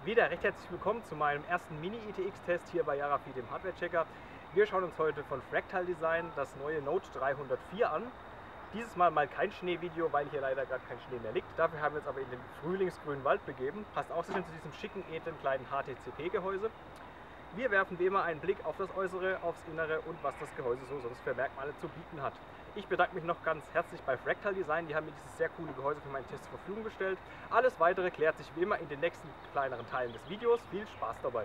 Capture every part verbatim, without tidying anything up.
Wieder recht herzlich willkommen zu meinem ersten Mini-I T X-Test hier bei Yarafi, dem Hardware-Checker. Wir schauen uns heute von Fractal Design das neue Note dreihundertvier an. Dieses Mal mal kein Schneevideo, weil hier leider gerade kein Schnee mehr liegt. Dafür haben wir uns aber in den frühlingsgrünen Wald begeben. Passt auch so schön zu diesem schicken, edlen kleinen H T C P-Gehäuse. Wir werfen wie immer einen Blick auf das Äußere, aufs Innere und was das Gehäuse so sonst für Merkmale zu bieten hat. Ich bedanke mich noch ganz herzlich bei Fractal Design, die haben mir dieses sehr coole Gehäuse für meinen Test zur Verfügung gestellt. Alles weitere klärt sich wie immer in den nächsten kleineren Teilen des Videos. Viel Spaß dabei!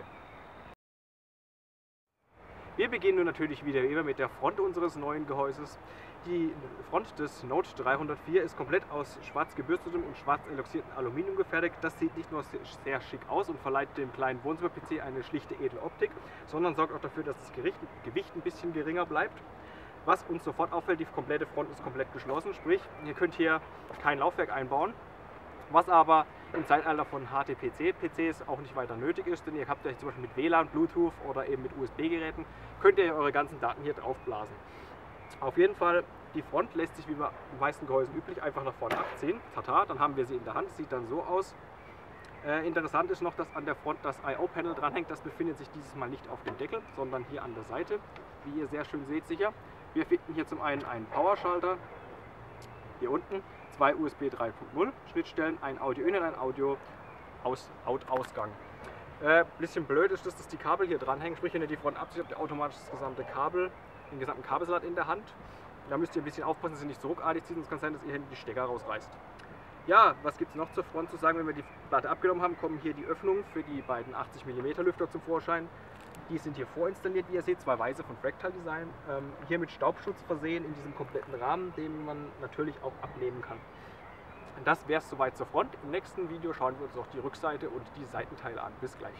Wir beginnen nun natürlich wieder wie immer mit der Front unseres neuen Gehäuses. Die Front des Note dreihundertvier ist komplett aus schwarz gebürstetem und schwarz eloxiertem Aluminium gefertigt. Das sieht nicht nur sehr schick aus und verleiht dem kleinen Wohnzimmer-P C eine schlichte, edle Optik, sondern sorgt auch dafür, dass das Gewicht ein bisschen geringer bleibt. Was uns sofort auffällt, die komplette Front ist komplett geschlossen, sprich, ihr könnt hier kein Laufwerk einbauen, was aber im Zeitalter von H T P C-P Cs auch nicht weiter nötig ist, denn ihr habt ja zum Beispiel mit W L A N, Bluetooth oder eben mit U S B-Geräten, könnt ihr eure ganzen Daten hier drauf blasen. Auf jeden Fall, die Front lässt sich wie bei den meisten Gehäusen üblich einfach nach vorne abziehen. Tata, dann haben wir sie in der Hand, sieht dann so aus. Äh, interessant ist noch, dass an der Front das I O-Panel dranhängt. Das befindet sich dieses Mal nicht auf dem Deckel, sondern hier an der Seite, wie ihr sehr schön seht sicher. Wir finden hier zum einen einen Powerschalter, hier unten, zwei U S B drei Punkt null Schnittstellen, ein Audio-In und ein Audio-Out-Ausgang. Äh, bisschen blöd ist, dass die Kabel hier dranhängen, sprich wenn ihr die Front abzieht, habt ihr automatisch das gesamte Kabel, den gesamten Kabelsalat in der Hand. Da müsst ihr ein bisschen aufpassen, dass ihr nicht so ruckartig zieht, sonst kann es sein, dass ihr hinten die Stecker rausreißt. Ja, was gibt es noch zur Front zu sagen? Wenn wir die Platte abgenommen haben, kommen hier die Öffnungen für die beiden achtzig Millimeter Lüfter zum Vorschein. Die sind hier vorinstalliert, wie ihr seht, zwei weiße von Fractal Design. Ähm, hier mit Staubschutz versehen in diesem kompletten Rahmen, den man natürlich auch abnehmen kann. Das wäre es soweit zur Front. Im nächsten Video schauen wir uns auch die Rückseite und die Seitenteile an. Bis gleich.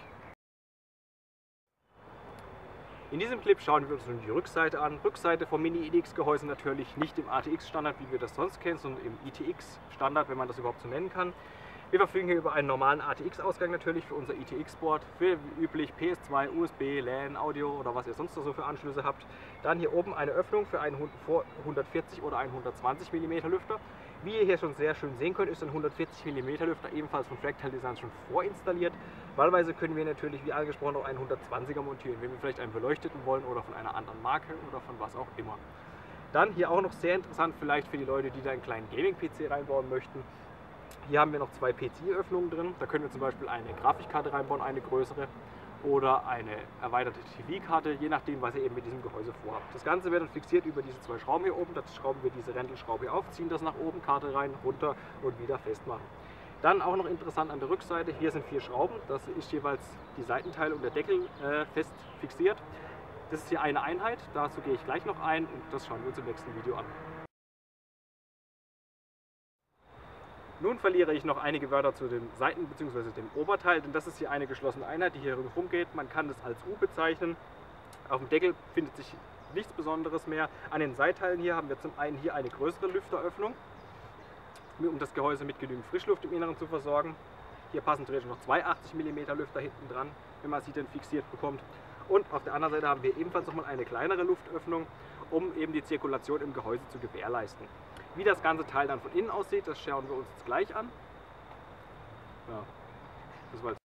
In diesem Clip schauen wir uns nun die Rückseite an. Rückseite vom Mini-I T X-Gehäuse natürlich nicht im A T X-Standard, wie wir das sonst kennen, sondern im I T X-Standard, wenn man das überhaupt so nennen kann. Wir verfügen hier über einen normalen A T X-Ausgang natürlich für unser I T X-Board, für wie üblich P S zwei, U S B, L A N, Audio oder was ihr sonst noch so für Anschlüsse habt. Dann hier oben eine Öffnung für einen hundertvierzig oder einen hundertzwanzig Millimeter Lüfter. Wie ihr hier schon sehr schön sehen könnt, ist ein hundertvierzig Millimeter Lüfter ebenfalls von Fractal Design schon vorinstalliert. Wahlweise können wir natürlich, wie angesprochen, auch einen hundertzwanziger montieren, wenn wir vielleicht einen beleuchteten wollen oder von einer anderen Marke oder von was auch immer. Dann hier auch noch sehr interessant vielleicht für die Leute, die da einen kleinen Gaming-P C reinbauen möchten. Hier haben wir noch zwei P C I-Öffnungen drin. Da können wir zum Beispiel eine Grafikkarte reinbauen, eine größere, oder eine erweiterte T V-Karte, je nachdem, was ihr eben mit diesem Gehäuse vorhabt. Das Ganze wird dann fixiert über diese zwei Schrauben hier oben. Da schrauben wir diese Rändelschraube hier auf, ziehen das nach oben, Karte rein, runter und wieder festmachen. Dann auch noch interessant an der Rückseite, hier sind vier Schrauben. Das ist jeweils die Seitenteile und der Deckel äh, fest fixiert. Das ist hier eine Einheit, dazu gehe ich gleich noch ein und das schauen wir uns im nächsten Video an. Nun verliere ich noch einige Wörter zu den Seiten bzw. dem Oberteil, denn das ist hier eine geschlossene Einheit, die hier rundherum geht. Man kann das als U bezeichnen. Auf dem Deckel findet sich nichts Besonderes mehr. An den Seiteilen hier haben wir zum einen hier eine größere Lüfteröffnung, um das Gehäuse mit genügend Frischluft im Inneren zu versorgen. Hier passen theoretisch noch zwei achtzig Millimeter Lüfter hinten dran, wenn man sie denn fixiert bekommt. Und auf der anderen Seite haben wir ebenfalls nochmal eine kleinere Luftöffnung, um eben die Zirkulation im Gehäuse zu gewährleisten. Wie das ganze Teil dann von innen aussieht, das schauen wir uns jetzt gleich an. Ja, das war jetzt.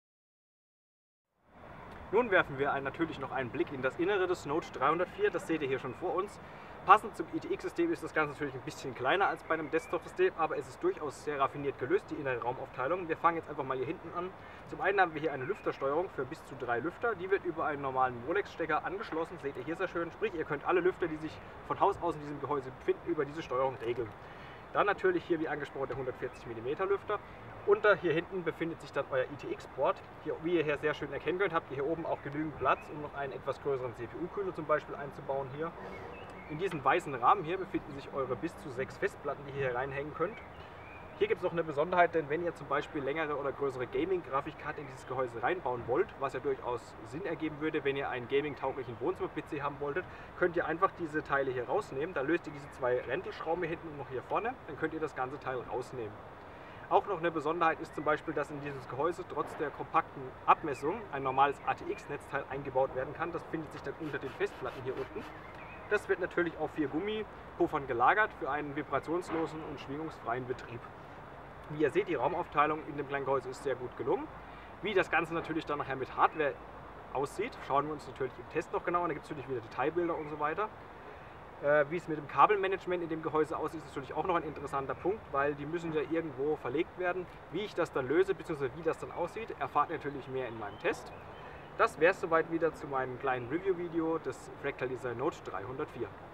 Nun werfen wir einen, natürlich noch einen Blick in das Innere des Note dreihundertvier, das seht ihr hier schon vor uns. Passend zum I T X-System ist das Ganze natürlich ein bisschen kleiner als bei einem Desktop-System, aber es ist durchaus sehr raffiniert gelöst, die innere Raumaufteilung. Wir fangen jetzt einfach mal hier hinten an. Zum einen haben wir hier eine Lüftersteuerung für bis zu drei Lüfter. Die wird über einen normalen Molex-Stecker angeschlossen, seht ihr hier sehr schön. Sprich, ihr könnt alle Lüfter, die sich von Haus aus in diesem Gehäuse befinden, über diese Steuerung regeln. Dann natürlich hier, wie angesprochen, der hundertvierzig Millimeter Lüfter. Unter hier hinten befindet sich dann euer I T X-Board. Hier, wie ihr hier sehr schön erkennen könnt, habt ihr hier oben auch genügend Platz, um noch einen etwas größeren C P U-Kühler zum Beispiel einzubauen hier. In diesem weißen Rahmen hier befinden sich eure bis zu sechs Festplatten, die ihr hier reinhängen könnt. Hier gibt es noch eine Besonderheit, denn wenn ihr zum Beispiel längere oder größere Gaming-Grafikkarte in dieses Gehäuse reinbauen wollt, was ja durchaus Sinn ergeben würde, wenn ihr einen gaming-tauglichen Wohnzimmer-P C haben wolltet, könnt ihr einfach diese Teile hier rausnehmen. Da löst ihr diese zwei Rändelschrauben hier hinten und noch hier vorne, dann könnt ihr das ganze Teil rausnehmen. Auch noch eine Besonderheit ist zum Beispiel, dass in dieses Gehäuse trotz der kompakten Abmessung ein normales A T X-Netzteil eingebaut werden kann. Das findet sich dann unter den Festplatten hier unten. Das wird natürlich auf vier Gummipuffern gelagert für einen vibrationslosen und schwingungsfreien Betrieb. Wie ihr seht, die Raumaufteilung in dem kleinen Gehäuse ist sehr gut gelungen. Wie das Ganze natürlich dann nachher mit Hardware aussieht, schauen wir uns natürlich im Test noch genauer an. Da gibt es natürlich wieder Detailbilder und so weiter. Äh, wie es mit dem Kabelmanagement in dem Gehäuse aussieht, ist natürlich auch noch ein interessanter Punkt, weil die müssen ja irgendwo verlegt werden. Wie ich das dann löse, bzw. wie das dann aussieht, erfahrt ihr natürlich mehr in meinem Test. Das wäre es soweit wieder zu meinem kleinen Review-Video des Fractal Design Note dreihundertvier.